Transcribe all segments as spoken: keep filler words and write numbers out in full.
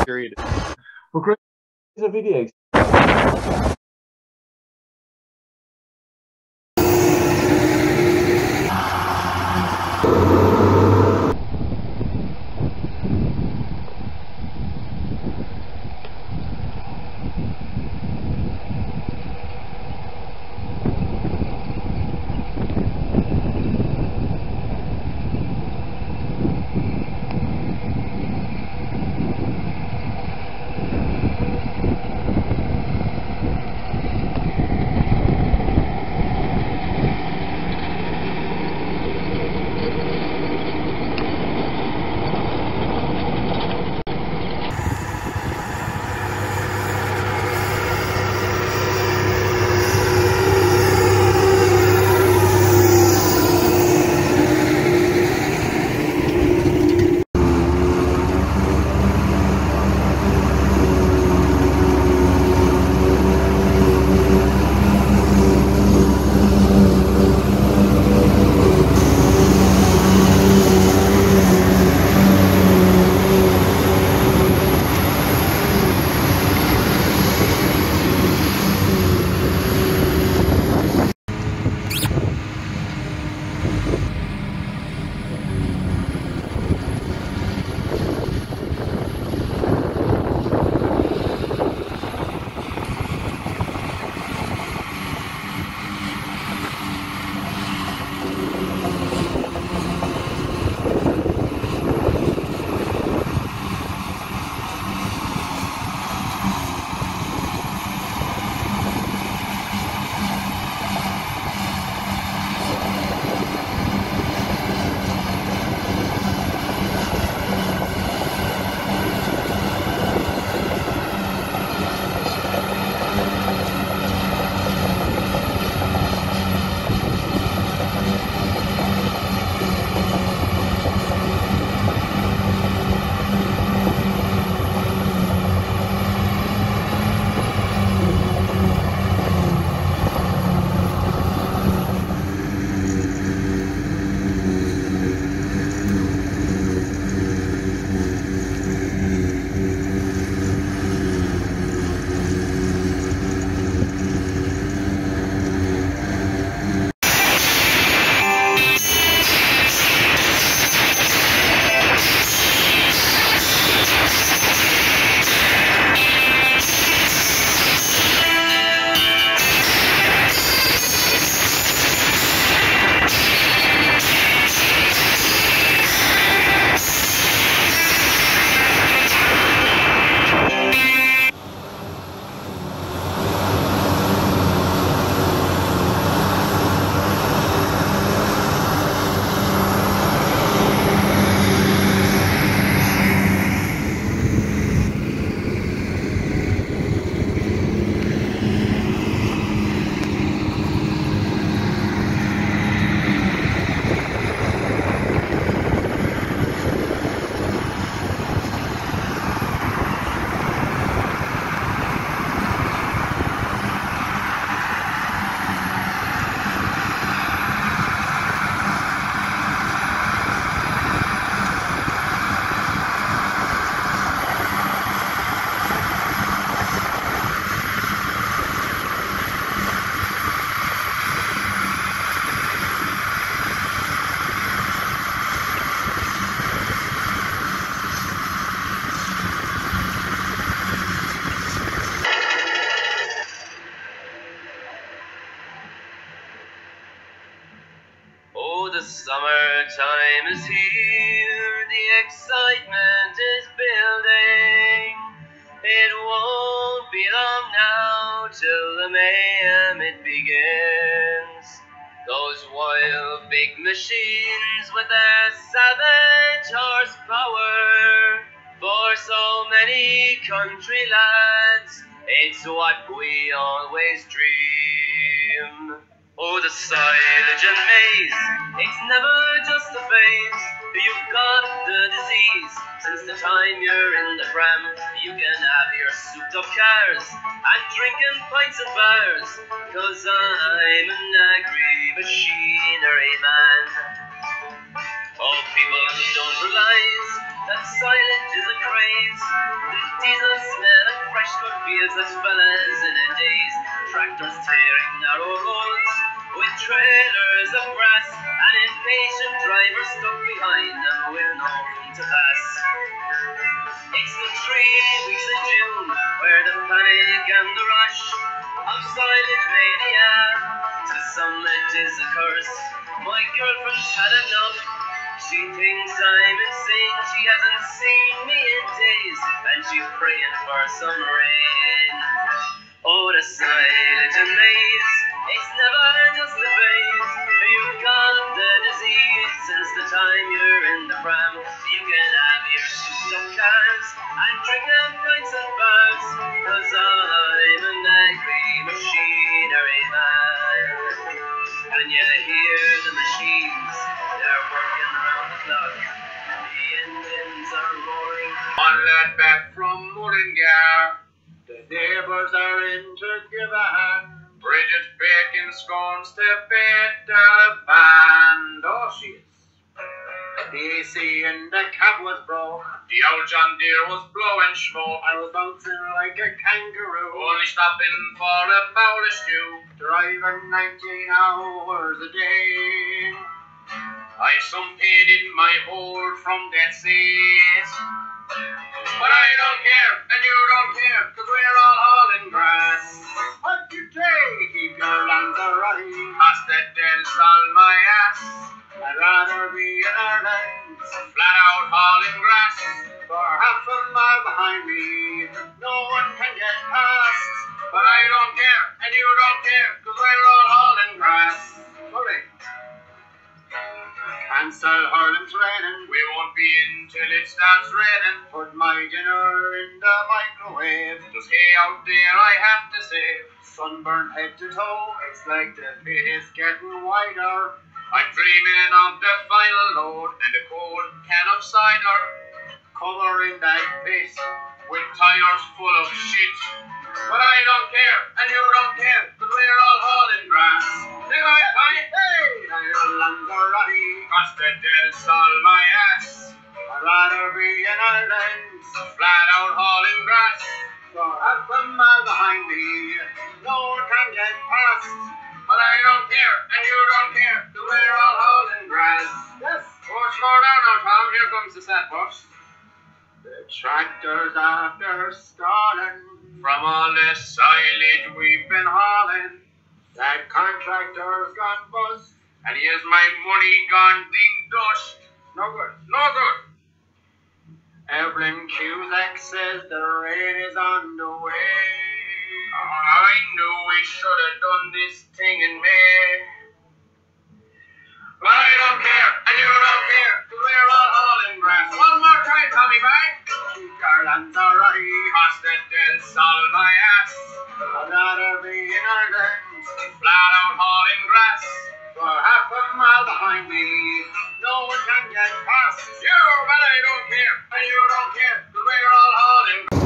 period. Well, great a video. Summertime is here, the excitement is building. It won't be long now till the mayhem it begins. Those wild big machines with their savage horsepower, for so many country lads, it's what we always dream. Oh, the silage and maize, it's never just a phase. You've got the disease since the time you're in the pram. You can have your souped up cars and drinking pints in bars, cause I'm an agri-machinery man. Oh, people don't realize that silage is a craze. The feels as fellas in a daze. Tractors tearing narrow roads with trailers of grass, and impatient drivers stuck behind them with no room to pass. It's the three weeks in June where the panic and the rush of silent mania, to some it is a curse. My girlfriend's had enough. She thinks I'm insane. She hasn't seen me in days, and she's praying for some rain. Oh, the silent amaze, it's never just a phase. You've got the disease since the time you're in the pram. You can have your souped up cans and drink them pints and bars, 'cause I'm an angry machinery man. And you hear the machines, they're working round the clock. The engines are roaring. One lad back from Mullingar. The neighbours are in to give a hand. Bridget baking scones to bed the band. Oh, she is. The A C in the cab was broke. The old John Deere was blowing smoke. I was bouncing like a kangaroo, only stopping for a bowl of stew. Driving nineteen hours a day. I some paid in my hole from that seat. But I don't care, and you don't care, 'cause we're all hauling grass. What you take? Keep your lands alright. Past that dead sol my ass. I'd rather be in Ireland, flat out hauling grass. For half a mile behind me, no one can get past. But I don't care, and you don't care, 'cause we're all hauling grass. Hooray. Cancel hurling's raining. We won't be in till it starts raining. Put my dinner in the microwave. Just hay out there I have to say. Sunburned head to toe. It's like the pit is getting wider. I'm dreaming of the final load and a cold can of cider. Covering that bit with tires full of shit. But I don't care, and you don't care, 'cause we're all hauling grass. Hey, hey, hey, Ireland's already cost the del sol my ass. I'd rather be in Ireland, flat out hauling grass. For half a mile behind me, no one can get past. But I don't care, and you don't care, 'cause we're all hauling grass. Yes. Oh, slow down now, Tom. Here comes the sad bus. The tractor's after stalling. From all the silage we've been hauling. That contractor's gone bust, and here's my money gone ding dust. No good, no good. Evelyn Cusack says the rain is on the way. Oh, I knew we should have done this thing in May. But I don't care, and you don't care, 'cause we're all hauling grass. One more time, Tommy Bag. Ireland's alright, cost the del sol my ass. I'd rather be in Ireland, flat out hauling grass. For half a mile behind me, no one can get past. You, but I don't care, and you don't care, 'cause we're all hauling grass.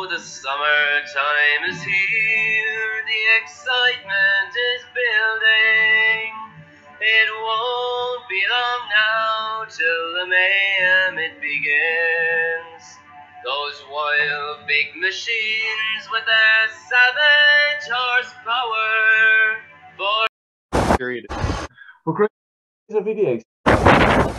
Oh, the summertime is here, the excitement is building. It won't be long now till the mayhem it begins. Those wild big machines with their savage horsepower. For We're creating a video